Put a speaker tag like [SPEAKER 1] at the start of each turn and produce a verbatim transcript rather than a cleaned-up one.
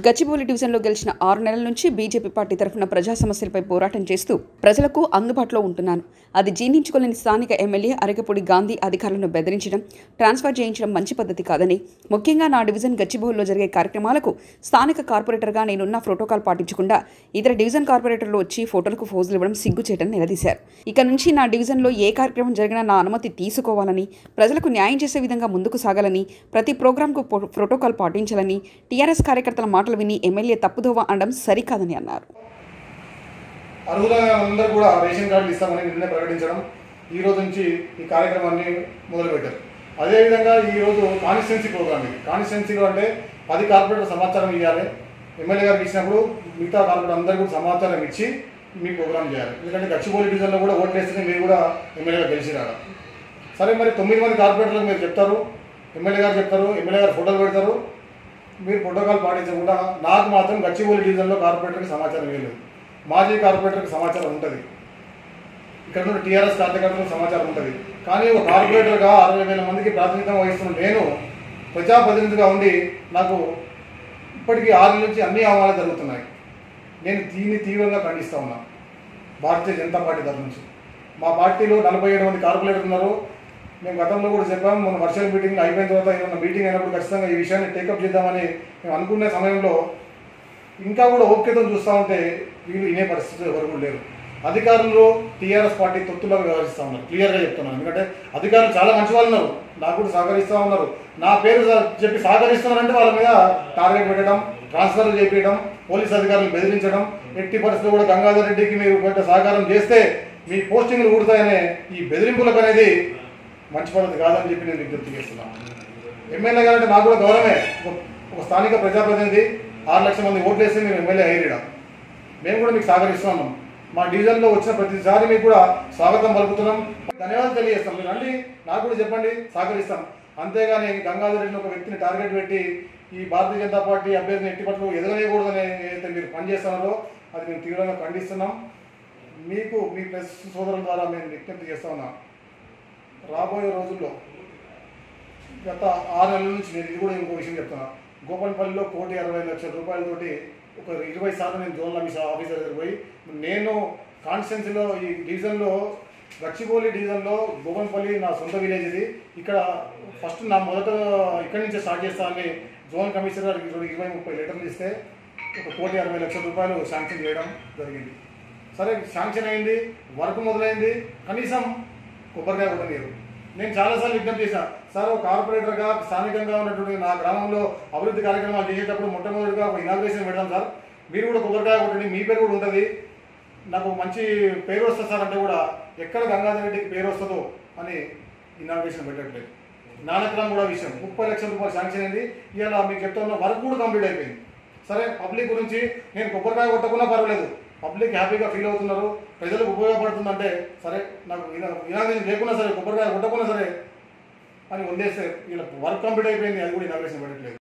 [SPEAKER 1] గచ్చిబౌలి డివిజన్లో గెలిచిన ఆరు నెలల నుంచి బీజేపీ పార్టీ తరఫున ప్రజా సమస్యలపై పోరాటం చేస్తూ ప్రజలకు అందుబాటులో ఉంటున్నాను. అది జీర్ణించుకోలేని స్థానిక ఎమ్మెల్యే అరగపూడి గాంధీ అధికారులను బెదిరించడం, ట్రాన్స్ఫర్ చేయించడం మంచి పద్ధతి కాదని, ముఖ్యంగా నా డివిజన్ గచ్చిబౌలిలో జరిగే కార్యక్రమాలకు స్థానిక కార్పొరేటర్గా నేనున్న ప్రోటోకాల్ పాటించకుండా ఇతర డివిజన్ కార్పొరేటర్లు వచ్చి ఫోటోలకు ఫోజులు ఇవ్వడం సిగ్గుచేటని నిలదీశారు. ఇక నుంచి నా డివిజన్లో ఏ కార్యక్రమం జరిగినా నా అనుమతి తీసుకోవాలని, ప్రజలకు న్యాయం చేసే విధంగా ముందుకు సాగాలని, ప్రతి ప్రోగ్రాంకు ప్రోటోకాల్ పాటించాలని, టీఆర్ఎస్ కార్యకర్తల మాటలు విని ఎమ్మెల్యే తప్పుదోవ అనడం సరికాదని అన్నారు.
[SPEAKER 2] అర్హులైన అందరూ కూడా రేషన్ కార్డులు ఇస్తామని నిన్నే ప్రకటించడం, ఈ రోజు నుంచి ఈ కార్యక్రమాన్ని మొదలుపెట్టారు. అదేవిధంగా ఈరోజు కాన్స్టిట్యున్సీ ప్రోగ్రామ్ ఇది. కాన్స్టిట్యున్సీలో అంటే పది కార్పొరేటర్ సమాచారం ఇవ్వాలి. ఎమ్మెల్యే గారికి ఇచ్చినప్పుడు మిగతా కార్పొరేటర్ అందరూ కూడా సమాచారం ఇచ్చి మీ ప్రోగ్రామ్ చేయాలి. ఎందుకంటే గచ్చిబౌలి డివిజన్లో కూడా ఓట్లు వేస్తే మీరు కూడా ఎమ్మెల్యేగా గెలిచి రావడం. సరే, మరి తొమ్మిది మంది కార్పొరేటర్లకు మీరు చెప్తారు, ఎమ్మెల్యే గారు చెప్తారు, ఎమ్మెల్యే గారు ఫోటోలు పెడతారు, మీరు ప్రోటోకాల్ పాటించకుండా నాకు మాత్రం గచ్చిబౌలి డివిజన్లో కార్పొరేటర్కి సమాచారం ఇవ్వలేదు. మాజీ కార్పొరేటర్కి సమాచారం ఉంటుంది, ఇక్కడ నుండి టీఆర్ఎస్ కార్యకర్తలకు సమాచారం ఉంటుంది. కానీ ఒక కార్పొరేటర్గా అరవై వేల మందికి ప్రాతినిధ్యం వహిస్తున్న నేను ప్రజాప్రతినిధిగా ఉండి నాకు ఇప్పటికీ ఆరు నుంచి అన్ని అవమానాలు జరుగుతున్నాయి. నేను దీన్ని తీవ్రంగా ఖండిస్తూ ఉన్నా. భారతీయ జనతా పార్టీ తరఫు నుంచి మా పార్టీలో నలభై ఏడు మంది కార్పొరేటర్లు ఉన్నారు. మేము గతంలో కూడా చెప్పాము, మన వర్చువల్ మీటింగ్ అయిపోయిన తర్వాత ఏమన్నా మీటింగ్ అయినప్పుడు ఖచ్చితంగా ఈ విషయాన్ని టేకప్ చేద్దామని మేము అనుకునే సమయంలో ఇంకా కూడా ఓపికతో చూస్తూ ఉంటే వీళ్ళు వినే పరిస్థితులు ఎవరు కూడా లేరు. అధికారులు టీఆర్ఎస్ పార్టీ తొత్తులాగా వ్యవహరిస్తూ ఉన్నారు. క్లియర్గా చెప్తున్నాను. ఎందుకంటే అధికారులు చాలా మంచి వాళ్ళు ఉన్నారు, నాకు కూడా సహకరిస్తూ ఉన్నారు. నా పేరు చెప్పి సహకరిస్తున్నారంటే వాళ్ళ మీద టార్గెట్ పెట్టడం, ట్రాన్స్ఫర్లు చేపించడం, పోలీస్ అధికారులు బెదిరించడం, ఎట్టి పరిస్థితుల్లో కూడా గంగాధర్ రెడ్డికి మీరు పెట్ట సహకారం చేస్తే మీ పోస్టింగ్లు ఊడతాయనే ఈ బెదిరింపులకు అనేది మంచి పద్ధతి కాదని చెప్పి నేను విజ్ఞప్తి చేస్తున్నాను. ఎమ్మెల్యే గారంటే నాకు కూడా గౌరవమే. ఒక స్థానిక ప్రజాప్రతినిధి ఆరు లక్షల మంది ఓట్లు వేస్తే మీరు ఎమ్మెల్యే అయ్యేడా, మేము కూడా మీకు సహకరిస్తున్నాం. మా డివిజన్లో వచ్చిన ప్రతిసారి మీకు కూడా స్వాగతం పలుకుతున్నాం, ధన్యవాదాలు తెలియజేస్తాం. మీరు రండి, నాకు కూడా చెప్పండి, సహకరిస్తాం. అంతేగాని గంగాధర్ రెడ్డిని ఒక వ్యక్తిని టార్గెట్ పెట్టి ఈ భారతీయ జనతా పార్టీ అభ్యర్థిని ఎట్టి పట్ల ఎదురవేయకూడదని ఏదైతే మీరు పనిచేస్తున్నారో అది మేము తీవ్రంగా ఖండిస్తున్నాం. మీకు మీ ప్రెస్ సోదరుల ద్వారా మేము విజ్ఞప్తి చేస్తా ఉన్నాం. రాబోయే రోజుల్లో గత ఆరు నెలల నుంచి నేను ఇది కూడా ఇంకో విషయం చెప్తున్నా. గోపన్పల్లిలో కోటి అరవై లక్షల రూపాయలతోటి ఒక ఇరవై శాతం నేను జోనల్ ఆఫీసర్ ఆఫీసర్ దగ్గర పోయి నేను కాన్స్టిట్యున్సీలో ఈ డివిజన్లో గచ్చిబౌలి డివిజన్లో గోపన్పల్లి నా సొంత విలేజ్ ఇది. ఇక్కడ ఫస్ట్ నా మొదట ఇక్కడి నుంచే స్టార్ట్ చేస్తానని జోనల్ కమిషనర్ గారికి ఇరవై ముప్పై లెటర్లు ఇస్తే ఒక కోటి అరవై లక్షల రూపాయలు శాంక్షన్ చేయడం జరిగింది. సరే, శాంక్షన్ అయింది, వర్క్ మొదలైంది, కనీసం కొబ్బరికాయ కూడా లేదు. నేను చాలాసార్లు విజ్ఞప్తి చేశాను, సార్ ఒక కార్పొరేటర్గా స్థానికంగా ఉన్నటువంటి నా గ్రామంలో అభివృద్ధి కార్యక్రమాలు చేసేటప్పుడు మొట్టమొదటిగా ఒక ఇనాగ్రేషన్ పెడదాం సార్, మీరు కూడా కొబ్బరికాయ కొట్టండి, మీ పేరు కూడా ఉంటుంది, నాకు మంచి పేరు వస్తుంది సార్ అంటే కూడా ఎక్కడ గంగాధర్ రెడ్డికి పేరు వస్తుందో అని ఇనాగ్రేషన్ పెట్టట్లేదు. నానక్రామ్ కూడా విషయం ముప్పై లక్షల రూపాయలు శాంక్షన్ అయింది. ఇలా మీకు చెప్తా ఉన్న వర్క్ కూడా కంప్లీట్ అయిపోయింది. సరే, పబ్లిక్ గురించి నేను కొబ్బరికాయ కొట్టకున్నా పర్వాలేదు, పబ్లిక్ హ్యాపీగా ఫీల్ అవుతున్నారు, ప్రజలకు ఉపయోగపడుతుందంటే సరే, నాకు ఇనాగ్రేషన్ లేకున్నా సరే, కొబ్బరికాయ కొట్టకున్నా సరే అని వదిలేస్తే వీళ్ళ వర్క్ కంప్లీట్ అయిపోయింది, అది కూడా ఇనాగ్రేషన్ పెట్టట్లేదు.